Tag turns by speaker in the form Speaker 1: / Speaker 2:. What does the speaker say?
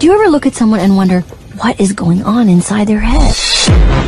Speaker 1: Do you ever look at someone and wonder what is going on inside their head?